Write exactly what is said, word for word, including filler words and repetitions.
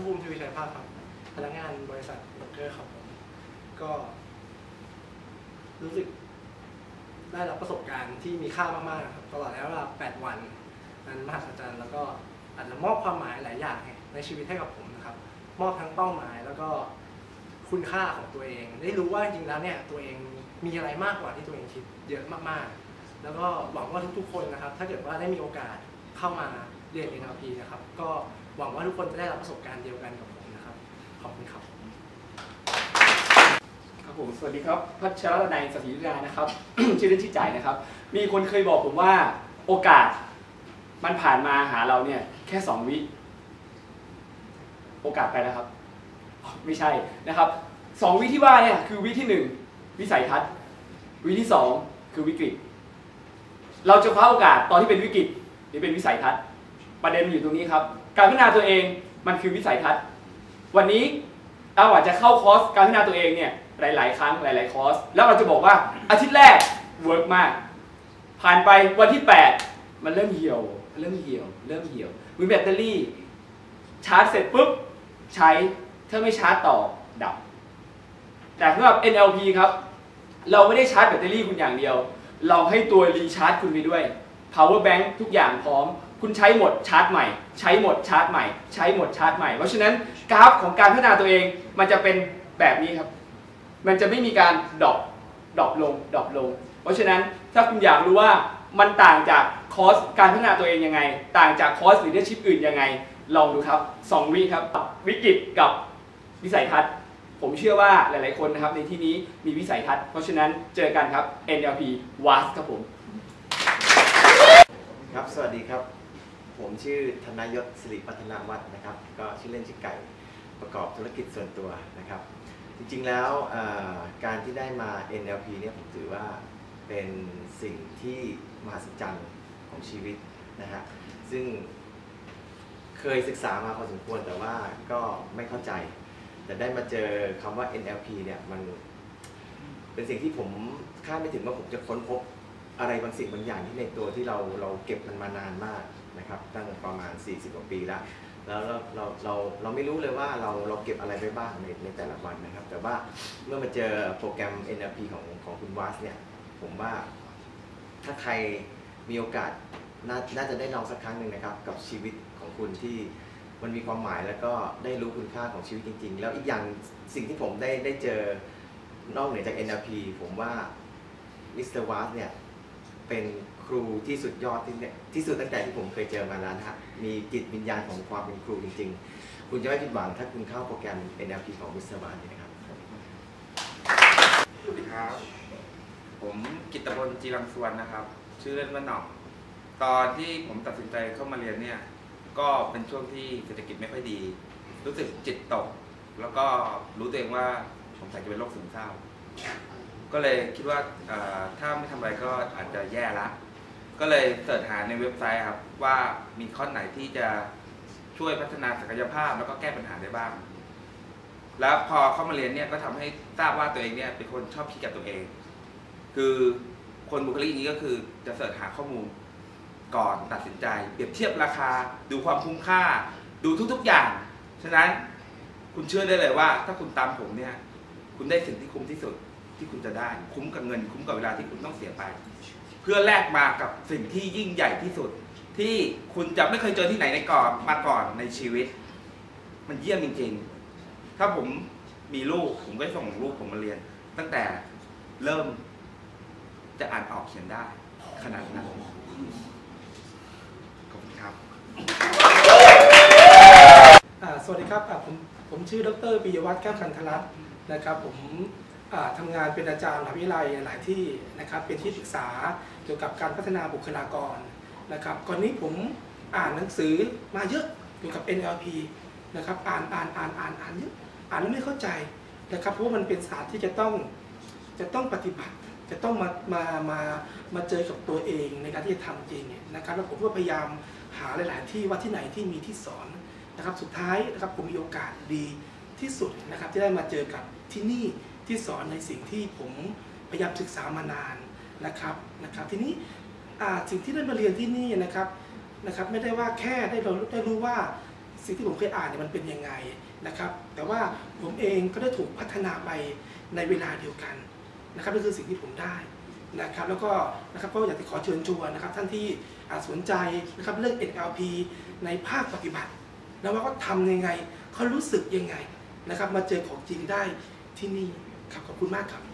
ภูมิทวีชัยภาคครับพนักงานบริษัทโบรกเกอร์ครับผมก็รู้สึกได้รับประสบการณ์ที่มีค่ามากๆครับตลอดระยะเวลาแปดวันนั้นมหัศจรรย์แล้วก็อาจจะมอบความหมายหลายอย่างในชีวิตให้กับผมนะครับมอบทั้งเป้าหมายแล้วก็คุณค่าของตัวเองได้รู้ว่าจริงๆแล้วเนี่ยตัวเองมีอะไรมากกว่าที่ตัวเองคิดเยอะมากๆแล้วก็หวังว่าทุกๆคนนะครับถ้าเกิดว่าได้มีโอกาสเข้ามาเรียน เอ็น แอล พี นะครับก็หวังว่าทุกคนจะได้รับประสบการณ์เดียวกันกับผมนะครับขอบคุณครับครับผมสวัสดีครับพัชรนัย สศิริรานะครับ ชื่อเล่นชื่อจ่ายนะครับมีคนเคยบอกผมว่าโอกาสมันผ่านมาหาเราเนี่ยแค่สองวิโอกาสไปแล้วครับไม่ใช่นะครับสองวิที่ว่าเนี่ยคือวิที่หนึ่งวิสัยทัศน์วิที่สองคือวิกฤตเราจะคว้าโอกาสตอนที่เป็นวิกฤตหรือเป็นวิสัยทัศน์ประเด็นอยู่ตรงนี้ครับการพัฒนาตัวเองมันคือวิสัยทัศน์วันนี้เราอาจจะเข้าคอร์สการพัฒนาตัวเองเนี่ยหลายๆครั้งหลายๆคอร์สแล้วเราจะบอกว่าอาทิตย์แรกเวิร์กมากผ่านไปวันที่แปดมันเริ่มเหี่ยวเริ่มเหี่ยวเริ่มเหี่ยวมือแบตเตอรี่ชาร์จเสร็จปุ๊บใช้ถ้าไม่ชาร์จต่อดับแต่สำหรับ เอ็น แอล พี ครับเราไม่ได้ชาร์จแบตเตอรี่คุณอย่างเดียวเราให้ตัวรีชาร์จคุณไปด้วย power bank ทุกอย่างพร้อมคุณใช้หมดชาร์จใหม่ใช้หมดชาร์จใหม่ใช้หมดชาร์จใหม่เพราะฉะนั้นกราฟของการพัฒนาตัวเองมันจะเป็นแบบนี้ครับมันจะไม่มีการดรอปดรอปลงดรอปลงเพราะฉะนั้นถ้าคุณอยากรู้ว่ามันต่างจากคอร์สการพัฒนาตัวเองยังไงต่างจากคอร์ส leadership อื่นยังไงลองดูครับสองวิครับวิกฤตกับวิสัยทัศน์ผมเชื่อว่าหลายๆคนนะครับในที่นี้มีวิสัยทัศน์เพราะฉะนั้นเจอกันครับ เอ็น แอล พี วาส ครับผมครับสวัสดีครับผมชื่อธนยศสิริพัฒนาวัฒน์นะครับก็ชื่อเล่นชื่อไก่ประกอบธุรกิจส่วนตัวนะครับจริงๆแล้วการที่ได้มา เอ็น แอล พี เนี่ยผมถือว่าเป็นสิ่งที่มหัศจรรย์ของชีวิตนะฮะซึ่งเคยศึกษามาพอสมควรแต่ว่าก็ไม่เข้าใจแต่ได้มาเจอคำว่า เอ็น แอล พี เนี่ยมันเป็นสิ่งที่ผมคาดไม่ถึงว่าผมจะค้นพบอะไรบางสิ่งบางอย่างที่ในตัวที่เราเราเก็บมันมานานมากนะครับตั้งประมาณสี่สิบกว่าปีแล้วแล้วเราเราเราเราไม่รู้เลยว่าเราเราเก็บอะไรไปบ้างในในแต่ละวันนะครับแต่ว่าเมื่อมาเจอโปรแกรม เอ็น แอล พี ของของคุณวาสเนี่ยผมว่าถ้าใครมีโอกาสน่าน่าจะได้ลองสักครั้งหนึ่งนะครับกับชีวิตของคุณที่มันมีความหมายแล้วก็ได้รู้คุณค่าของชีวิตจริงๆแล้วอีกอย่างสิ่งที่ผมได้ได้เจอนอกเหนือจาก เอ็น แอล พี ผมว่ามิสเตอร์วาสเนี่ยเป็นครูที่สุดยอดที่ที่สุดตั้งแต่ที่ผมเคยเจอมาแล้วนะฮะมีจิตวิญญาณของความเป็นครูจริงๆคุณจะไม่ผิดหวังถ้าคุณเข้าโปรแกรม เอ็น แอล พี ของมิสเตอร์วาสนะครับสวัสดีครับผมกิตตพล จีรังสวนนะครับชื่อเล่นว่าหน่องตอนที่ผมตัดสินใจเข้ามาเรียนเนี่ยก็เป็นช่วงที่เศรษฐกิจไม่ค่อยดีรู้สึกจิตตกแล้วก็รู้ตัวเองว่าสงสัยจะเป็นโรคซึมเศร้าก็เลยคิดว่าถ้าไม่ทำอะไรก็อาจจะแย่ละก็เลยเสิร์ชหาในเว็บไซต์ครับว่ามีข้อไหนที่จะช่วยพัฒนาศักยภาพแล้วก็แก้ปัญหาได้บ้างแล้วพอเข้ามาเรียนเนี่ยก็ทำให้ทราบว่าตัวเองเนี่ยเป็นคนชอบคิดกับตัวเองคือคนบุคลิกนี้ก็คือจะเสิร์ชหาข้อมูลก่อนตัดสินใจเปรียบเทียบราคาดูความคุ้มค่าดูทุกๆอย่างฉะนั้นคุณเชื่อได้เลยว่าถ้าคุณตามผมเนี่ยคุณได้สิ่งที่คุ้มที่สุดที่คุณจะได้คุ้มกับเงินคุ้มกับเวลาที่คุณต้องเสียไปเพื่อแลกมากับสิ่งที่ยิ่งใหญ่ที่สุดที่คุณจะไม่เคยเจอที่ไหนในก่อนมาก่อนในชีวิตมันเยี่ยมจริงๆถ้าผมมีลูกผมก็ส่งลูกผมมาเรียนตั้งแต่เริ่มจะอ่านออกเขียนได้ขนาดนั้นขอบคุณครับสวัสดีครับผมผมชื่อดร.ปิยวัฒน์แก้วคันธรัตน์นะครับผมทำงานเป็นอาจารย์มหาวิทยาลัยหลายที่นะครับเป็นที่ปรึกษาเกี่ยวกับการพัฒนาบุคลากรนะครับก่อนนี้ผมอ่านหนังสือมาเยอะเกี่ยวกับ เอ็น แอล พี นะครับอ่านอ่านอ่านอ่านอ่านเยอะอ่านแล้วไม่เข้าใจนะครับเพราะว่ามันเป็นศาสตร์ที่จะต้องจะต้องปฏิบัติจะต้องมามามามาเจอกับตัวเองในการที่จะทำจริงนะครับแล้วผมก็พยายามหาหลายๆที่ว่าที่ไหนที่มีที่สอนนะครับสุดท้ายนะครับผมมีโอกาสดีที่สุดนะครับที่ได้มาเจอกับที่นี่ที่สอนในสิ่งที่ผมพยายามศึกษามานานนะครับนะครับทีนี้สิ่งที่ได้มาเรียนที่นี่นะครับนะครับไม่ได้ว่าแค่ได้เราได้รู้ว่าสิ่งที่ผมเคยอ่านเนี่ยมันเป็นยังไงนะครับแต่ว่าผมเองก็ได้ถูกพัฒนาไปในเวลาเดียวกันนะครับนั่นคือสิ่งที่ผมได้นะครับแล้วก็นะครับก็อยากจะขอเชิญชวนนะครับท่านที่สนใจนะครับเรื่อง เอ็น แอล พี ในภาคปฏิบัติแล้วว่าเขาทำยังไงเขารู้สึกยังไงนะครับมาเจอของจริงได้ที่นี่ครับขอบคุณมากครับ